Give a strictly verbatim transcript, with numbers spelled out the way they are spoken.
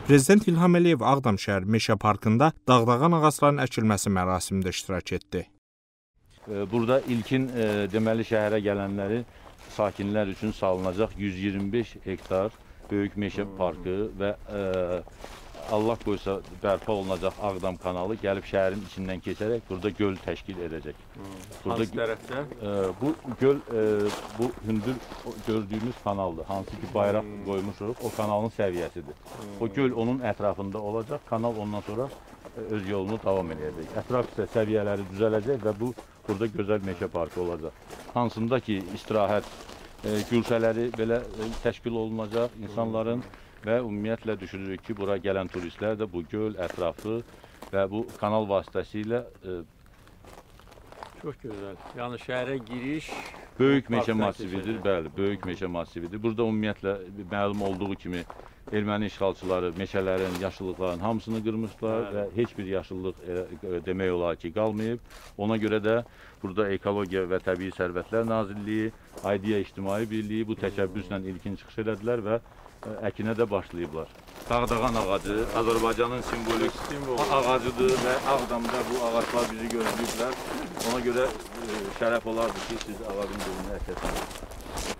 Prezident İlham Əliyev Ağdam şəhər Meşə Parkında dağdağan ağacların əkilməsi mərasimində iştirak etdi. Burada ilkin deməli şəhərə gələnləri sakinlər üçün salınacaq yüz iyirmi beş hektar böyük meşə parkı və Allah qoysa bərpa olunacaq Ağdam kanalı gəlib şəhərin içindən keçərək burada göl təşkil edəcək. Hansı tərəfdə? Bu göl, bu hündür gördüyümüz kanaldır. Hansı ki bayraq qoymuşuq, o kanalın səviyyəsidir. O göl onun ətrafında olacaq, kanal ondan sonra öz yolunu davam edəcək. Ətraf isə səviyyələri düzələcək və bu burada gözəl meşə parkı olacaq. Hansında ki istirahət gürşələri belə təşkil olunacaq insanların və ümumiyyətlə düşünürük ki, bura gələn turistlər də bu göl ətrafı və bu kanal vasitəsilə çox gözəl. Yəni şəhərə giriş böyük meşə massividir, bəli, böyük meşə massividir. Burada ümumiyyətlə məlum olduğu kimi erməni işğalçıları meşələrin, yaşıllıqların hamısını qırmışlar və heç bir yaşıllıq demək olar ki, qalmayıb. Ona görə də burada Ekologiya və Təbii Sərvətlər Nazirliyi, Aidiya İctimai Birliyi bu təşəbbüslə ilkin çıxış elədilər və əkinə də başlayıblar. Dağdağan ağacı Azərbaycanın simvolik ağacıdır və Ağdamda bu ağaclar bizi gözləyiblər. Ona görə şərəf olardı ki, siz ağacın birini əkəsiniz.